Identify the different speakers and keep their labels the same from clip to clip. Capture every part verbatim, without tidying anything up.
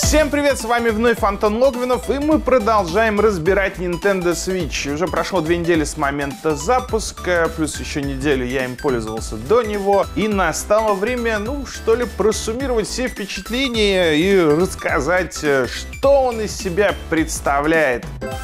Speaker 1: Всем привет, с вами вновь Антон Логвинов, и мы продолжаем разбирать Nintendo Switch. Уже прошло две недели с момента запуска, плюс еще неделю я им пользовался до него, и настало время, ну, что ли, просуммировать все впечатления и рассказать, что он из себя представляет.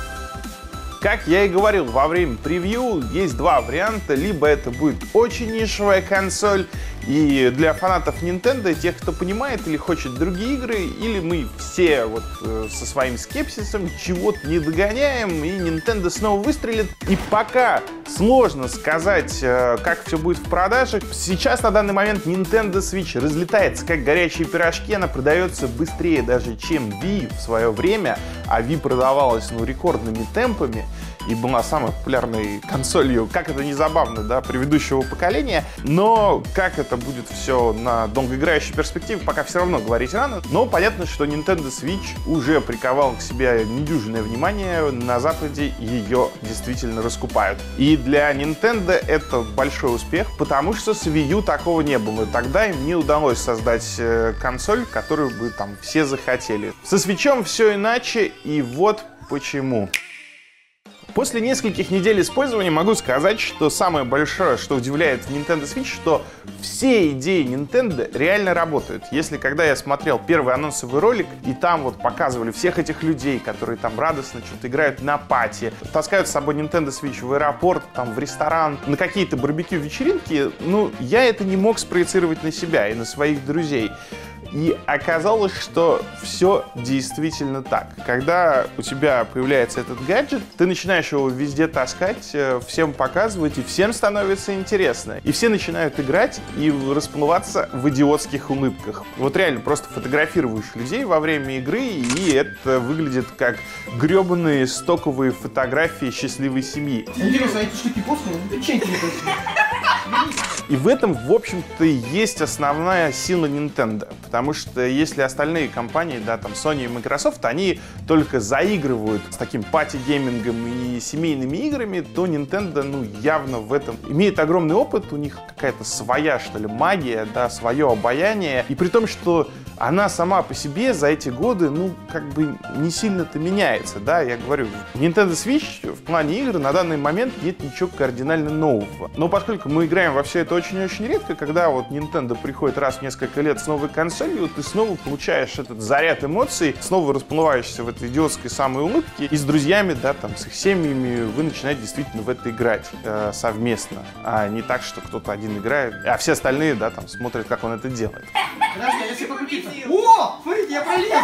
Speaker 1: Как я и говорил во время превью, есть два варианта. Либо это будет очень нишевая консоль, и для фанатов Nintendo, тех, кто понимает или хочет другие игры, или мы все вот э, со своим скепсисом чего-то не догоняем, и Nintendo снова выстрелит. И пока сложно сказать, э, как все будет в продаже. Сейчас на данный момент Nintendo Switch разлетается как горячие пирожки, она продается быстрее даже, чем Wii в свое время, а Wii продавалась, ну, рекордными темпами и была самой популярной консолью, как это не забавно, да, предыдущего поколения. Но как это будет все на долгоиграющей перспективе, пока все равно говорить рано. Но понятно, что Nintendo Switch уже приковал к себе недюжинное внимание. На Западе ее действительно раскупают. И для Nintendo это большой успех, потому что с Wii U такого не было. Тогда им не удалось создать консоль, которую бы там все захотели. Со Switch'ом все иначе, и вот почему. После нескольких недель использования могу сказать, что самое большое, что удивляет в Nintendo Switch, что все идеи Nintendo реально работают. Если когда я смотрел первый анонсовый ролик, и там вот показывали всех этих людей, которые там радостно что-то играют на пати, таскают с собой Nintendo Switch в аэропорт, там, в ресторан, на какие-то барбекю-вечеринки, ну, я это не мог спроецировать на себя и на своих друзей. И оказалось, что все действительно так. Когда у тебя появляется этот гаджет, ты начинаешь его везде таскать, всем показывать, и всем становится интересно. И все начинают играть и расплываться в идиотских улыбках. Вот реально, просто фотографируешь людей во время игры, и это выглядит как гребаные стоковые фотографии счастливой семьи.
Speaker 2: Интересно, а эти штуки постные? Чем интересно?
Speaker 1: И в этом, в общем-то, есть основная сила Nintendo. Потому что если остальные компании, да, там Sony и Microsoft, они только заигрывают с таким пати-геймингом и семейными играми, то Nintendo, ну, явно в этом имеет огромный опыт. У них какая-то своя, что ли, магия, да, свое обаяние. И при том, что она сама по себе за эти годы, ну, как бы не сильно-то меняется, да, я говорю, в Nintendo Switch в плане игр на данный момент нет ничего кардинально нового. Но поскольку мы играем во все это очень-очень редко, когда вот Nintendo приходит раз в несколько лет с новой консолью, ты снова получаешь этот заряд эмоций, снова расплываешься в этой идиотской самой улыбке, и с друзьями, да, там, с их семьями вы начинаете действительно в это играть э, совместно, а не так, что кто-то один играет, а все остальные, да, там, смотрят, как он это делает.
Speaker 2: Подожди, я себе покрутиться. О, смотрите, я пролез!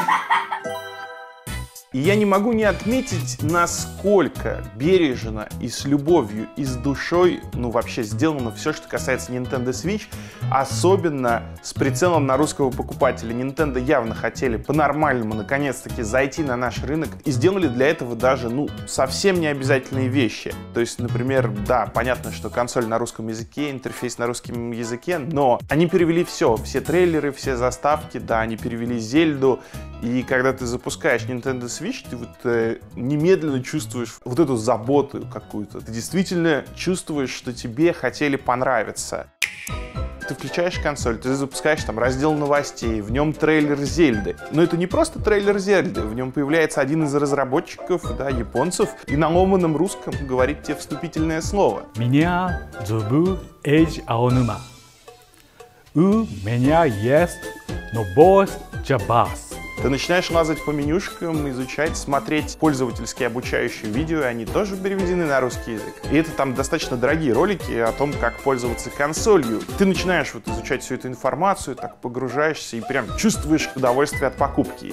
Speaker 1: И я не могу не отметить, насколько бережно и с любовью, и с душой, ну, вообще сделано все, что касается Nintendo Switch, особенно с прицелом на русского покупателя. Nintendo явно хотели по-нормальному, наконец-таки, зайти на наш рынок и сделали для этого даже, ну, совсем необязательные вещи. То есть, например, да, понятно, что консоль на русском языке, интерфейс на русском языке, но они перевели все, все трейлеры, все заставки, да, они перевели Зельду, и когда ты запускаешь Nintendo Switch, ты вот э, немедленно чувствуешь вот эту заботу какую-то. Ты действительно чувствуешь, что тебе хотели понравиться. Ты включаешь консоль, ты запускаешь там раздел новостей, в нем трейлер Зельды. Но это не просто трейлер Зельды, в нем появляется один из разработчиков, да, японцев, и на ломаном русском говорит тебе вступительное слово.
Speaker 3: Меня зовут Эйджи Аонума. У меня есть новый джабас.
Speaker 1: Ты начинаешь лазать по менюшкам, изучать, смотреть пользовательские обучающие видео, и они тоже переведены на русский язык. И это там достаточно дорогие ролики о том, как пользоваться консолью. Ты начинаешь вот изучать всю эту информацию, так погружаешься и прям чувствуешь удовольствие от покупки.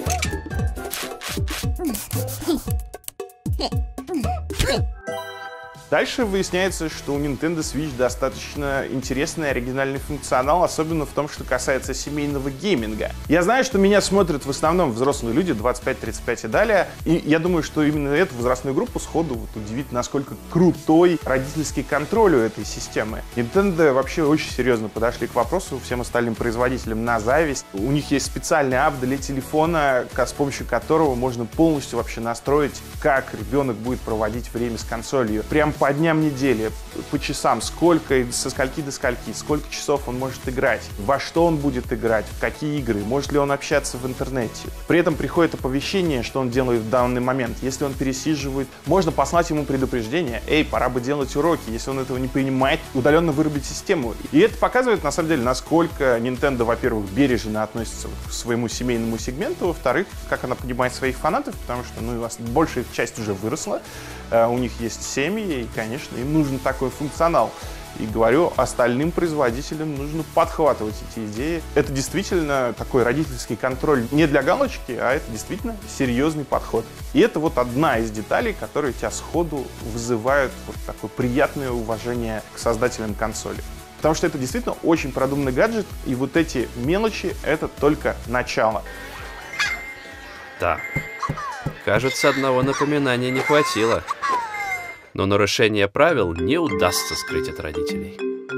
Speaker 1: Дальше выясняется, что у Nintendo Switch достаточно интересный и оригинальный функционал, особенно в том, что касается семейного гейминга. Я знаю, что меня смотрят в основном взрослые люди, двадцать пять тридцать пять и далее, и я думаю, что именно эту возрастную группу сходу вот удивит, насколько крутой родительский контроль у этой системы. Nintendo вообще очень серьезно подошли к вопросу всем остальным производителям на зависть. У них есть специальный ап для телефона, с помощью которого можно полностью вообще настроить, как ребенок будет проводить время с консолью. Прям по дням недели, по часам, сколько, со скольки до скольки, сколько часов он может играть, во что он будет играть, в какие игры, может ли он общаться в интернете. При этом приходит оповещение, что он делает в данный момент. Если он пересиживает, можно послать ему предупреждение: эй, пора бы делать уроки. Если он этого не понимает, удаленно вырубить систему. И это показывает, на самом деле, насколько Nintendo, во-первых, бережно относится к своему семейному сегменту, во-вторых, как она понимает своих фанатов, потому что, ну, большая их часть уже выросла, у них есть семьи, и, конечно, им нужен такой функционал. И говорю, остальным производителям нужно подхватывать эти идеи. Это действительно такой родительский контроль не для галочки, а это действительно серьезный подход. И это вот одна из деталей, которые тебя сходу вызывают вот такое приятное уважение к создателям консоли. Потому что это действительно очень продуманный гаджет, и вот эти мелочи — это только начало.
Speaker 4: Так, кажется, одного напоминания не хватило. Но нарушение правил не удастся скрыть от родителей.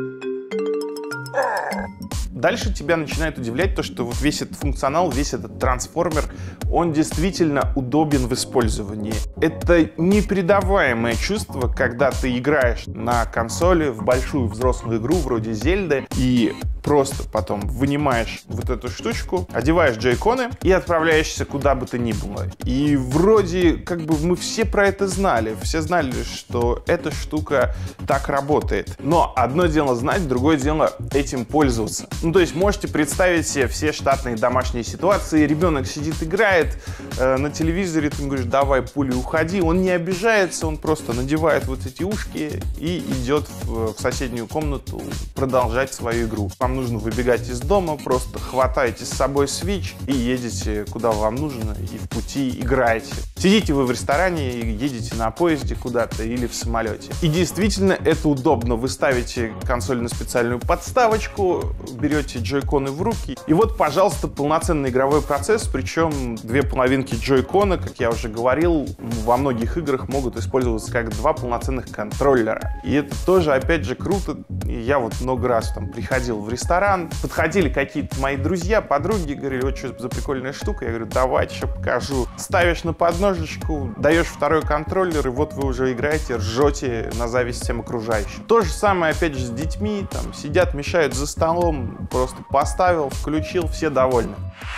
Speaker 1: Дальше тебя начинает удивлять то, что вот весь этот функционал, весь этот трансформер, он действительно удобен в использовании. Это непередаваемое чувство, когда ты играешь на консоли в большую взрослую игру вроде Зельды и просто потом вынимаешь вот эту штучку, одеваешь джойконы и отправляешься куда бы то ни было. И вроде как бы мы все про это знали, все знали, что эта штука так работает. Но одно дело знать, другое дело этим пользоваться. Ну, то есть можете представить себе все штатные домашние ситуации. Ребенок сидит, играет э, на телевизоре, ты ему говоришь: давай, пули, уходи. Он не обижается, он просто надевает вот эти ушки и идет в, в соседнюю комнату продолжать свою игру. Вам нужно выбегать из дома, просто хватаете с собой Switch и едете куда вам нужно, и в пути играете. Сидите вы в ресторане и едете на поезде куда-то или в самолете. И действительно это удобно. Вы ставите консоль на специальную подставочку, берете джойконы в руки, и вот, пожалуйста, полноценный игровой процесс, причем две половинки джойкона, как я уже говорил, во многих играх могут использоваться как два полноценных контроллера. И это тоже, опять же, круто. Я вот много раз там приходил в ресторан, подходили какие-то мои друзья, подруги, говорили: вот что за прикольная штука. Я говорю: давайте, еще покажу. Ставишь на подножечку, даешь второй контроллер, и вот вы уже играете, ржете на зависть всем окружающим. То же самое, опять же, с детьми. Там сидят, мешают за столом, просто поставил, включил, все довольны.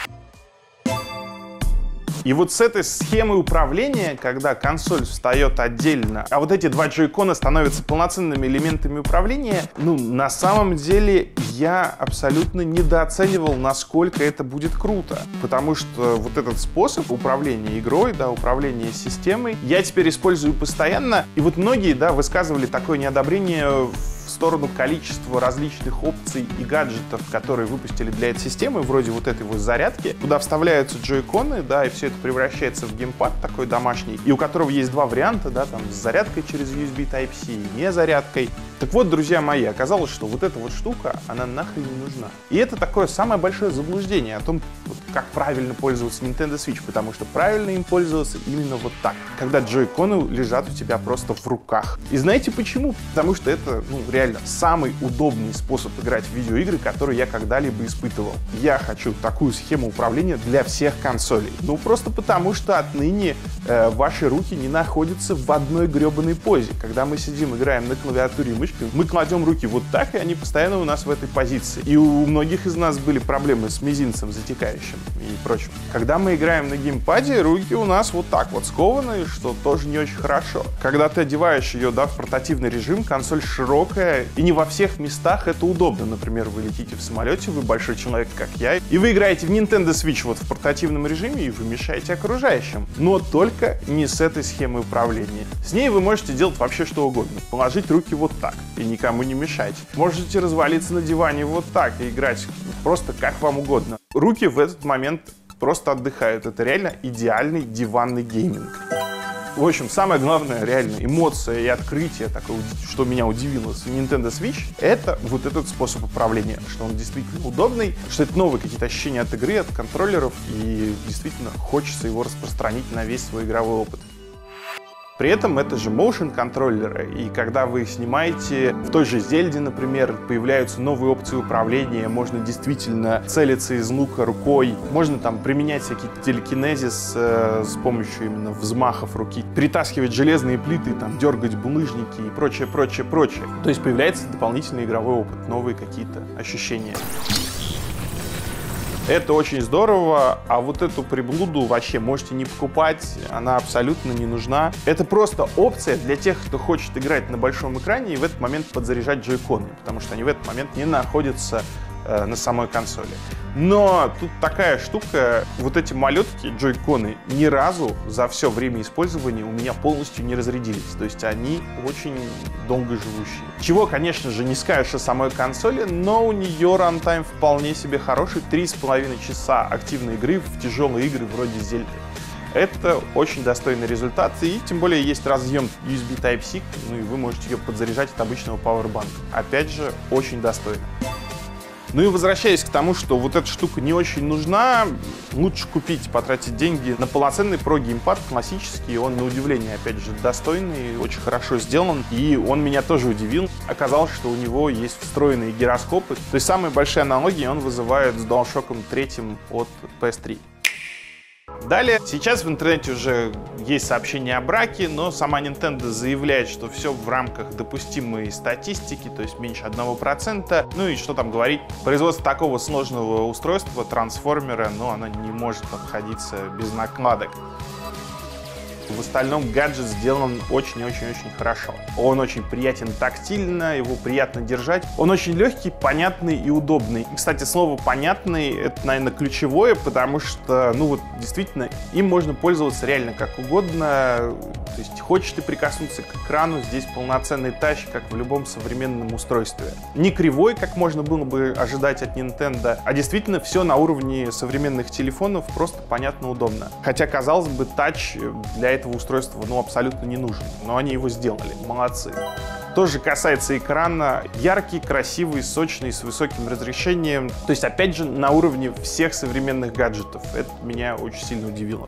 Speaker 1: И вот с этой схемой управления, когда консоль встает отдельно, а вот эти два джойкона становятся полноценными элементами управления, ну, на самом деле я абсолютно недооценивал, насколько это будет круто. Потому что вот этот способ управления игрой, да, управления системой, я теперь использую постоянно. И вот многие, да, высказывали такое неодобрение в сторону количества различных опций и гаджетов, которые выпустили для этой системы, вроде вот этой вот зарядки, куда вставляются джойконы, да, и все это превращается в геймпад такой домашний, и у которого есть два варианта, да, там с зарядкой через ю эс би Type-C и не зарядкой. Так вот, друзья мои, оказалось, что вот эта вот штука, она нахрен не нужна. И это такое самое большое заблуждение о том, вот, как правильно пользоваться Nintendo Switch, потому что правильно им пользоваться именно вот так, когда джойконы лежат у тебя просто в руках. И знаете почему? Потому что это, ну, реально самый удобный способ играть в видеоигры, который я когда-либо испытывал. Я хочу такую схему управления для всех консолей. Ну, просто потому что отныне э, ваши руки не находятся в одной гребаной позе. Когда мы сидим, играем на клавиатуре и мышке, мы кладем руки вот так, и они постоянно у нас в этой позиции. И у многих из нас были проблемы с мизинцем затекающим и прочим. Когда мы играем на геймпаде, руки у нас вот так вот скованы, что тоже не очень хорошо. Когда ты одеваешь ее, да, в портативный режим, консоль широкая, и не во всех местах это удобно. Например, вы летите в самолете, вы большой человек, как я, и вы играете в Nintendo Switch вот в портативном режиме, и вы мешаете окружающим. Но только не с этой схемой управления. С ней вы можете делать вообще что угодно. Положить руки вот так и никому не мешать. Можете развалиться на диване вот так и играть просто как вам угодно. Руки в этот момент просто отдыхают. Это реально идеальный диванный гейминг. В общем, самое главное, реально, эмоция и открытие, такое, что меня удивило с Nintendo Switch, это вот этот способ управления, что он действительно удобный, что это новые какие-то ощущения от игры, от контроллеров, и действительно хочется его распространить на весь свой игровой опыт. При этом это же motion контроллеры, и когда вы снимаете в той же Зельде, например, появляются новые опции управления, можно действительно целиться из лука рукой, можно там применять всякий телекинезис э, с помощью именно взмахов руки, перетаскивать железные плиты, там, дергать булыжники и прочее, прочее, прочее. То есть появляется дополнительный игровой опыт, новые какие-то ощущения. Это очень здорово, а вот эту приблуду вообще можете не покупать, она абсолютно не нужна. Это просто опция для тех, кто хочет играть на большом экране и в этот момент подзаряжать джойконы, потому что они в этот момент не находятся э, на самой консоли. Но тут такая штука, вот эти малютки, джойконы, ни разу за все время использования у меня полностью не разрядились. То есть они очень долгоживущие. Чего, конечно же, не скажешь о самой консоли, но у нее рантайм вполне себе хороший. три с половиной часа активной игры в тяжелые игры вроде Зельды. Это очень достойный результат, и тем более есть разъем ю эс би Type-C, ну и вы можете ее подзаряжать от обычного пауэрбанка. Опять же, очень достойно. Ну и возвращаясь к тому, что вот эта штука не очень нужна, лучше купить, потратить деньги на полноценный про-геймпад, классический, он на удивление, опять же, достойный, очень хорошо сделан, и он меня тоже удивил. Оказалось, что у него есть встроенные гироскопы, то есть самые большие аналогии он вызывает с DualShock три от пи эс три. Далее, сейчас в интернете уже есть сообщения о браке, но сама Nintendo заявляет, что все в рамках допустимой статистики, то есть меньше одного процента. Ну и что там говорить, производство такого сложного устройства, трансформера, но оно не может обходиться без накладок. В остальном гаджет сделан очень-очень-очень хорошо. Он очень приятен тактильно, его приятно держать. Он очень легкий, понятный и удобный. И, кстати, слово «понятный» — это, наверное, ключевое, потому что, ну вот, действительно, им можно пользоваться реально как угодно. То есть, хочешь ты прикоснуться к экрану, здесь полноценный тач, как в любом современном устройстве. Не кривой, как можно было бы ожидать от Nintendo, а действительно все на уровне современных телефонов, просто понятно, удобно. Хотя, казалось бы, тач для этого устройства, ну, абсолютно не нужен, но они его сделали, молодцы. Тоже касается экрана, яркий, красивый, сочный, с высоким разрешением, то есть, опять же, на уровне всех современных гаджетов. Это меня очень сильно удивило.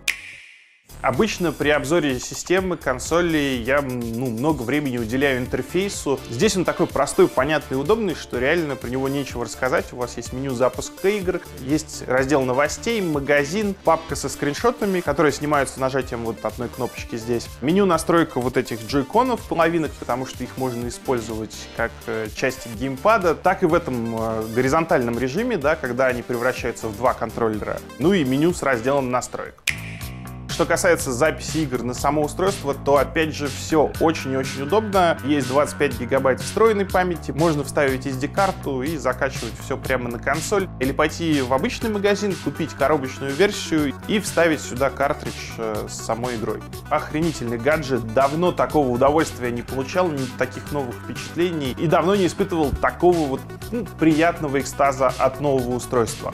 Speaker 1: Обычно при обзоре системы, консоли я ну, много времени уделяю интерфейсу. Здесь он такой простой, понятный и удобный, что реально про него нечего рассказать. У вас есть меню запуска игр, есть раздел новостей, магазин, папка со скриншотами, которые снимаются нажатием вот одной кнопочки здесь. Меню настройка вот этих джойконов половинок, потому что их можно использовать как части геймпада, так и в этом горизонтальном режиме, да, когда они превращаются в два контроллера. Ну и меню с разделом настроек. Что касается записи игр на само устройство, то опять же все очень и очень удобно. Есть двадцать пять гигабайт встроенной памяти, можно вставить эс ди-карту и закачивать все прямо на консоль. Или пойти в обычный магазин, купить коробочную версию и вставить сюда картридж с самой игрой. Охренительный гаджет, давно такого удовольствия не получал, ни таких новых впечатлений и давно не испытывал такого вот ну, приятного экстаза от нового устройства.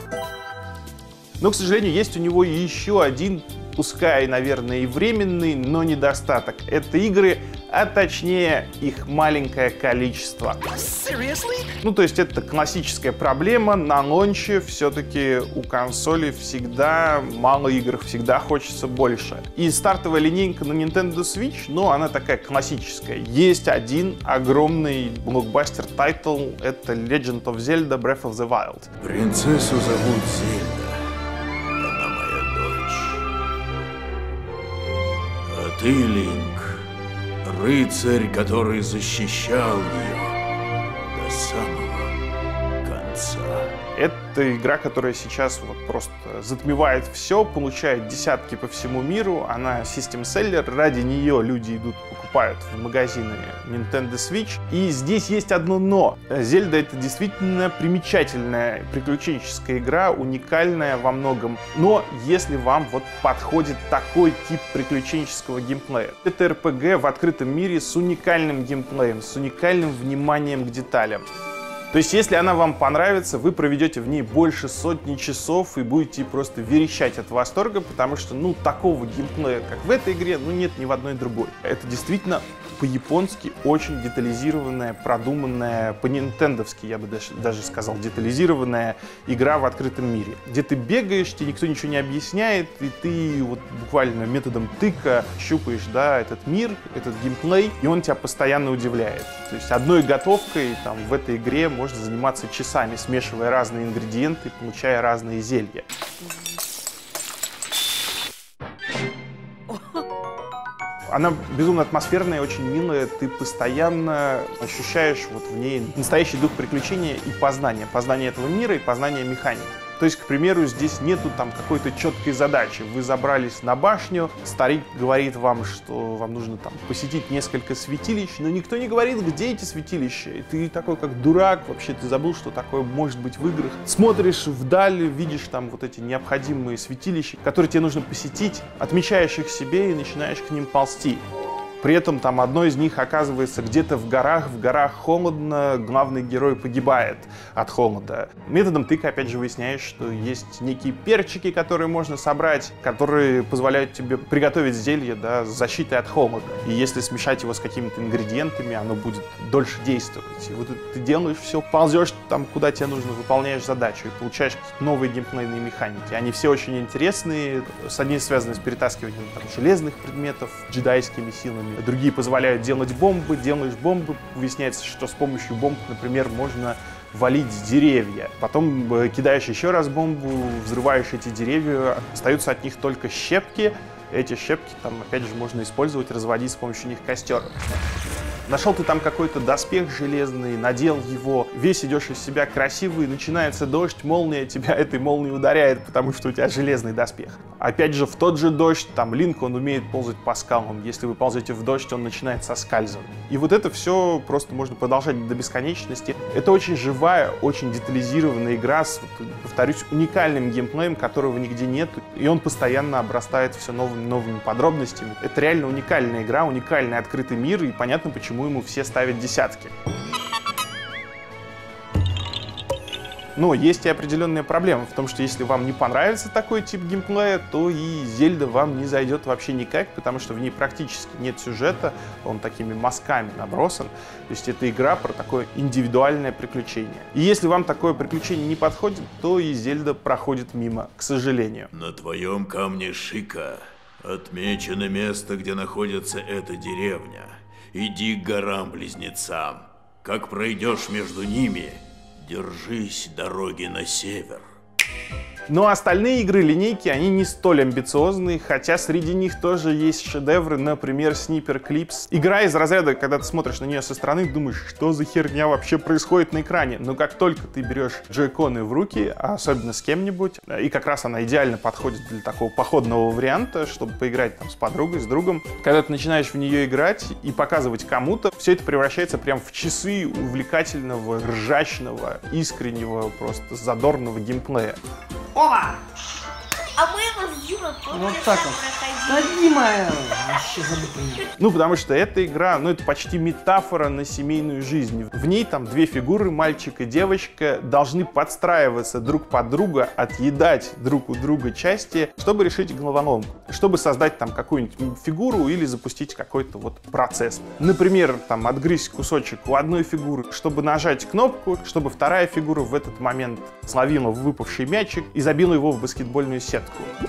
Speaker 1: Но, к сожалению, есть у него еще один, пускай, наверное, и временный, но недостаток. Это игры, а точнее их маленькое количество. Seriously? Ну, то есть это классическая проблема. На лонче все-таки у консоли всегда мало игр, всегда хочется больше. И стартовая линейка на Nintendo Switch, ну, она такая классическая. Есть один огромный блокбастер тайтл, это Legend of Zelda Breath of the Wild.
Speaker 5: Принцессу зовут Зельда. Ты, Линк, рыцарь, который защищал ее до самого конца.
Speaker 1: Это игра, которая сейчас вот просто затмевает все, получает десятки по всему миру. Она систем-селлер, ради нее люди идут, покупают в магазины Nintendo Switch. И здесь есть одно но. Зельда — это действительно примечательная приключенческая игра, уникальная во многом. Но если вам вот подходит такой тип приключенческого геймплея. Это эр пи джи в открытом мире с уникальным геймплеем, с уникальным вниманием к деталям. То есть, если она вам понравится, вы проведете в ней больше сотни часов и будете просто верещать от восторга, потому что, ну, такого геймплея, как в этой игре, ну, нет ни в одной другой. Это действительно по-японски очень детализированная, продуманная, по-нинтендовски, я бы даже, даже сказал, детализированная игра в открытом мире, где ты бегаешь, тебе никто ничего не объясняет, и ты вот буквально методом тыка щупаешь, да, этот мир, этот геймплей, и он тебя постоянно удивляет. То есть одной готовкой там в этой игре можно заниматься часами, смешивая разные ингредиенты, получая разные зелья. Она безумно атмосферная, очень милая, ты постоянно ощущаешь вот в ней настоящий дух приключения и познания. Познание этого мира и познание механики. То есть, к примеру, здесь нету там какой-то четкой задачи. Вы забрались на башню, старик говорит вам, что вам нужно там посетить несколько святилищ, но никто не говорит, где эти святилища. И ты такой, как дурак, вообще ты забыл, что такое может быть в играх. Смотришь вдаль, видишь там вот эти необходимые святилища, которые тебе нужно посетить, отмечаешь их себе и начинаешь к ним ползти. При этом там одно из них оказывается где-то в горах, в горах холодно, главный герой погибает от холода. Методом тыка опять же выясняешь, что есть некие перчики, которые можно собрать, которые позволяют тебе приготовить зелье, да, с защитой от холода. И если смешать его с какими-то ингредиентами, оно будет дольше действовать. И вот ты делаешь все, ползешь там, куда тебе нужно, выполняешь задачу и получаешь какие-то новые геймплейные механики. Они все очень интересные, с одним связаны с перетаскиванием там, железных предметов джедайскими силами. Другие позволяют делать бомбы, делаешь бомбы, выясняется, что с помощью бомб, например, можно валить деревья. Потом кидаешь еще раз бомбу, взрываешь эти деревья, остаются от них только щепки. Эти щепки там, опять же, можно использовать, разводить с помощью них костер. Нашел ты там какой-то доспех железный, надел его, весь идешь из себя красивый, начинается дождь, молния тебя этой молнией ударяет, потому что у тебя железный доспех. Опять же, в тот же дождь, там Линк, он умеет ползать по скалам. Если вы ползете в дождь, он начинает соскальзывать. И вот это все просто можно продолжать до бесконечности. Это очень живая, очень детализированная игра с, повторюсь, уникальным геймплеем, которого нигде нет. И он постоянно обрастает все новыми, новыми подробностями. Это реально уникальная игра, уникальный открытый мир, и понятно, почему ему все ставят десятки. Но есть и определенная проблема в том, что если вам не понравится такой тип геймплея, то и Зельда вам не зайдет вообще никак, потому что в ней практически нет сюжета, он такими мазками набросан. То есть это игра про такое индивидуальное приключение. И если вам такое приключение не подходит, то и Зельда проходит мимо, к сожалению.
Speaker 5: На твоем камне Шика отмечено место, где находится эта деревня. Иди к горам-близнецам. Как пройдешь между ними, держись дороги на север.
Speaker 1: Но остальные игры линейки, они не столь амбициозные, хотя среди них тоже есть шедевры, например, Sniper Clips. Игра из разряда, когда ты смотришь на нее со стороны, думаешь, что за херня вообще происходит на экране. Но как только ты берешь джойконы в руки, а особенно с кем-нибудь, и как раз она идеально подходит для такого походного варианта, чтобы поиграть там с подругой, с другом. Когда ты начинаешь в нее играть и показывать кому-то, все это превращается прям в часы увлекательного, ржачного, искреннего, просто задорного геймплея.
Speaker 2: Опа!
Speaker 6: А мы его с Димой
Speaker 2: Вот так вот. Да, Дима, вообще забыл.
Speaker 1: Ну, потому что эта игра, ну, это почти метафора на семейную жизнь. В ней там две фигуры, мальчик и девочка, должны подстраиваться друг под друга, отъедать друг у друга части, чтобы решить головоломку, чтобы создать там какую-нибудь фигуру или запустить какой-то вот процесс. Например, там отгрызть кусочек у одной фигуры, чтобы нажать кнопку, чтобы вторая фигура в этот момент словила выпавший мячик и забила его в баскетбольную сетку.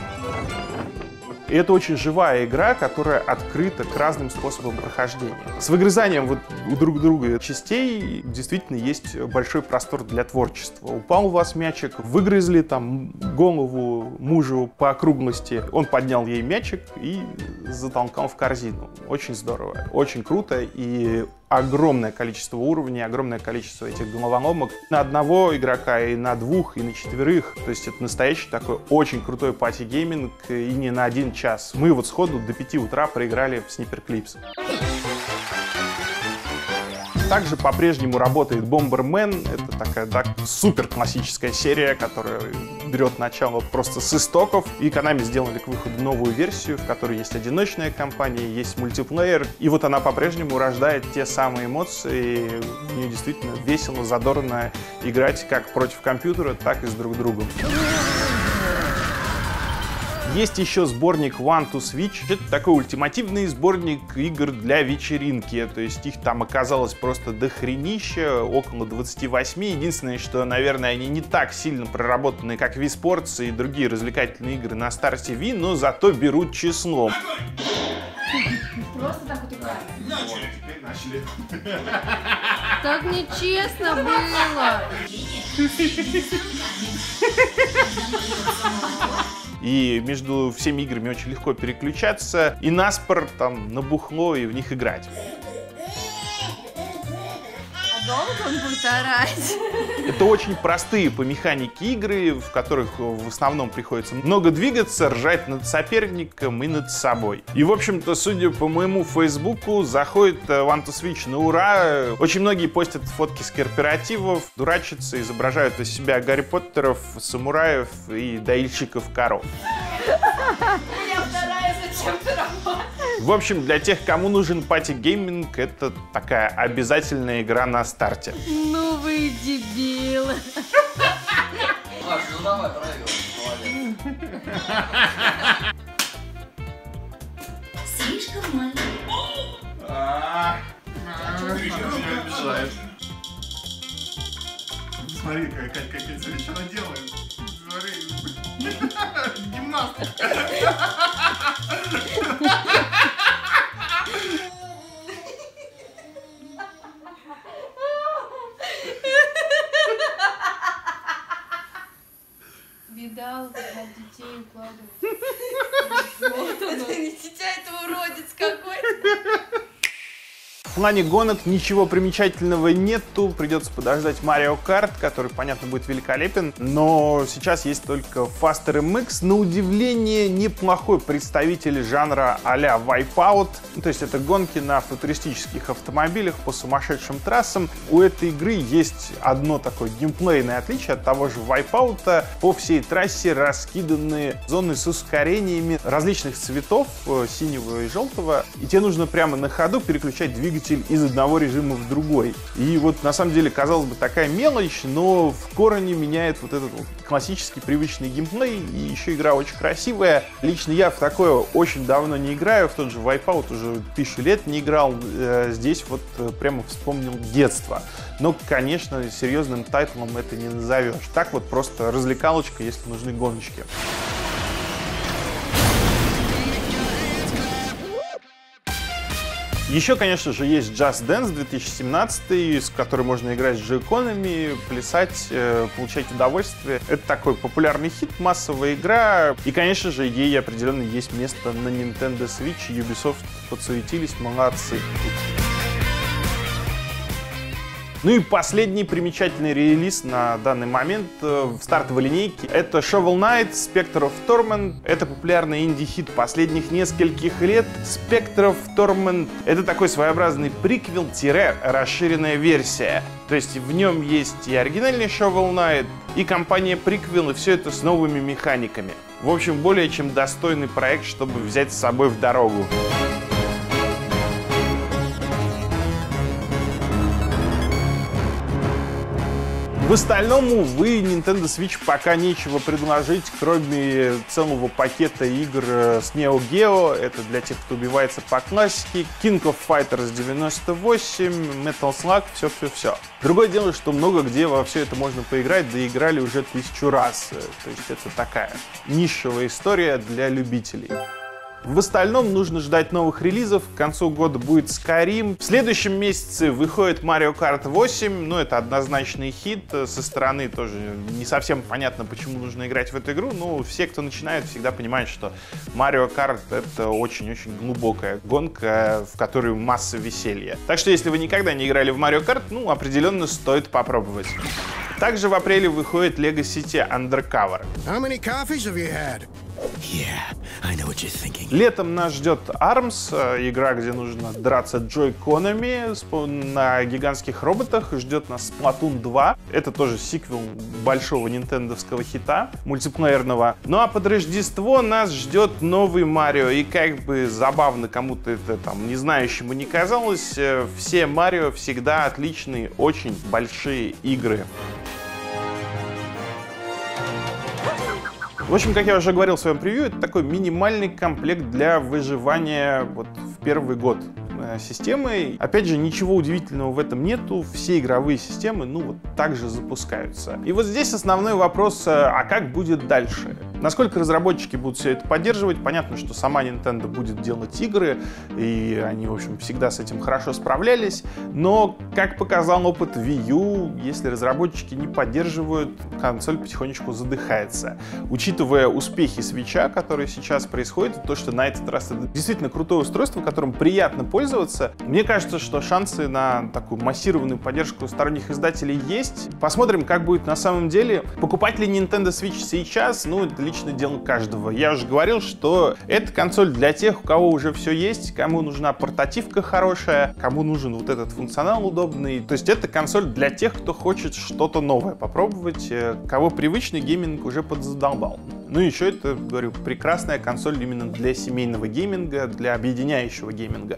Speaker 1: И это очень живая игра, которая открыта к разным способам прохождения. С выгрызанием вот у друг друга частей действительно есть большой простор для творчества. Упал у вас мячик, выгрызли там голову мужу по округлости, он поднял ей мячик и затолкал в корзину. Очень здорово, очень круто, и огромное количество уровней, огромное количество этих головоломок на одного игрока, и на двух, и на четверых. То есть это настоящий такой очень крутой пати-гейминг, и не на один час. Мы вот сходу до пяти утра проиграли в Sniper Clips. Также по-прежнему работает Bomberman. Это такая да, супер классическая серия, которая берет начало просто с истоков. И Konami сделали к выходу новую версию, в которой есть одиночная кампания, есть мультиплеер. И вот она по-прежнему рождает те самые эмоции. В нее действительно весело, задорно играть как против компьютера, так и с друг другом. Есть еще сборник One to Switch. Это такой ультимативный сборник игр для вечеринки. То есть их там оказалось просто дохренища, около двадцати восьми. Единственное, что, наверное, они не так сильно проработаны, как Wii Sports и другие развлекательные игры на Star ти ви, но зато берут числом.
Speaker 2: Просто так вот играли.
Speaker 1: Начали, теперь начали.
Speaker 7: Так нечестно было.
Speaker 1: И между всеми играми очень легко переключаться и наспор там набухло и в них играть.
Speaker 7: А долго он будет орать?
Speaker 1: Это очень простые по механике игры, в которых в основном приходится много двигаться, ржать над соперником и над собой. И, в общем-то, судя по моему фейсбуку, заходит One to Switch на ура. Очень многие постят фотки с корпоративов, дурачатся, изображают из себя Гарри Поттеров, самураев и доильщиков коров.
Speaker 7: Я вторая, зачем ты работаешь?
Speaker 1: В общем, для тех, кому нужен пати-гейминг, это такая обязательная игра на старте.
Speaker 7: Ну вы дебилы.
Speaker 2: Маш, ну давай, проигрывай. Молодец.
Speaker 6: Слишком маленький.
Speaker 1: Смотри, Катя, смотри, что она делает. Смотри. Гимнастика.
Speaker 7: Видал, как детей укладывают. Это не дитя, это уродец какой-то.
Speaker 1: В плане гонок ничего примечательного нету, придется подождать Mario Kart, который, понятно, будет великолепен, но сейчас есть только Faster эм икс, на удивление неплохой представитель жанра а-ля Wipeout, то есть это гонки на футуристических автомобилях по сумасшедшим трассам. У этой игры есть одно такое геймплейное отличие от того же Wipeout. По всей трассе раскиданы зоны с ускорениями различных цветов, синего и желтого, и тебе нужно прямо на ходу переключать двигатель из одного режима в другой. И вот на самом деле, казалось бы, такая мелочь, но в корне меняет вот этот вот классический привычный геймплей, и еще игра очень красивая. Лично я в такое очень давно не играю, в тот же Wipeout уже тысячу лет не играл. Здесь вот прямо вспомнил детство. Но, конечно, серьезным тайтлом это не назовешь. Так вот просто развлекалочка, если нужны гоночки. Еще, конечно же, есть Just Dance две тысячи семнадцатый, с которой можно играть с джойконами, плясать, э, получать удовольствие. Это такой популярный хит, массовая игра. И, конечно же, ей определенно есть место на Nintendo Switch. Ubisoft подсуетились, молодцы. Ну и последний примечательный релиз на данный момент в стартовой линейке — это Shovel Knight Spectre of Torment. Это популярный инди-хит последних нескольких лет. Spectre of Torment — это такой своеобразный приквел-расширенная версия. То есть в нем есть и оригинальный Shovel Knight, и компания приквел, и все это с новыми механиками. В общем, более чем достойный проект, чтобы взять с собой в дорогу. В остальном, увы, Nintendo Switch пока нечего предложить, кроме целого пакета игр с Neo Geo. Это для тех, кто убивается по классике. King of Fighters девяносто восемь, Metal Slug, все-все-все. Другое дело, что много где во все это можно поиграть, да играли уже тысячу раз. То есть это такая нишевая история для любителей. В остальном нужно ждать новых релизов. К концу года будет Skyrim. В следующем месяце выходит Mario Kart восемь. Ну, это однозначный хит. Со стороны тоже не совсем понятно, почему нужно играть в эту игру. Но все, кто начинает, всегда понимают, что Mario Kart — это очень-очень глубокая гонка, в которой масса веселья. Так что, если вы никогда не играли в Mario Kart, ну, определенно стоит попробовать. Также в апреле выходит Lego City Undercover. Летом нас ждет армс, игра, где нужно драться джойконами на гигантских роботах. Ждет нас Splatoon два. Это тоже сиквел большого нинтендовского хита, мультиплеерного. Ну а под Рождество нас ждет новый Марио. И как бы забавно кому-то это там не знающему не казалось, все Марио всегда отличные, очень большие игры. В общем, как я уже говорил в своем превью, это такой минимальный комплект для выживания вот в первый год системы. Опять же, ничего удивительного в этом нету. Все игровые системы, ну, вот так же запускаются. И вот здесь основной вопрос, а как будет дальше? Насколько разработчики будут все это поддерживать? Понятно, что сама Nintendo будет делать игры, и они, в общем, всегда с этим хорошо справлялись. Но, как показал опыт Wii U, если разработчики не поддерживают, консоль потихонечку задыхается. Учитывая успехи Switch'а, которые сейчас происходят, то, что на этот раз это действительно крутое устройство, которым приятно пользоваться, мне кажется, что шансы на такую массированную поддержку сторонних издателей есть. Посмотрим, как будет на самом деле. Покупать ли Nintendo Switch сейчас? Ну, это личное дело каждого. Я уже говорил, что это консоль для тех, у кого уже все есть, кому нужна портативка хорошая, кому нужен вот этот функционал удобный. То есть это консоль для тех, кто хочет что-то новое попробовать, кого привычный гейминг уже подзадолбал. Ну и еще это, говорю, прекрасная консоль именно для семейного гейминга, для объединяющего гейминга.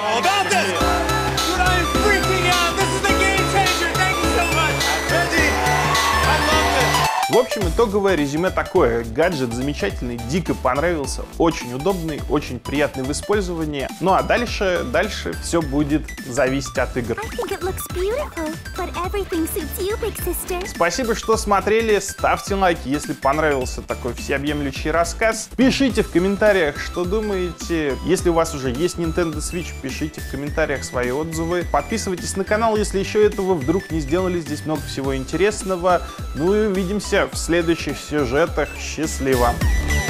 Speaker 1: В общем, итоговое резюме такое. Гаджет замечательный, дико понравился, очень удобный, очень приятный в использовании. Ну а дальше, дальше все будет зависеть от игр. Спасибо, что смотрели. Ставьте лайки, если понравился такой всеобъемлющий рассказ. Пишите в комментариях, что думаете. Если у вас уже есть Nintendo Switch, пишите в комментариях свои отзывы. Подписывайтесь на канал, если еще этого вдруг не сделали. Здесь много всего интересного. Ну и увидимся в следующих сюжетах. Счастливо!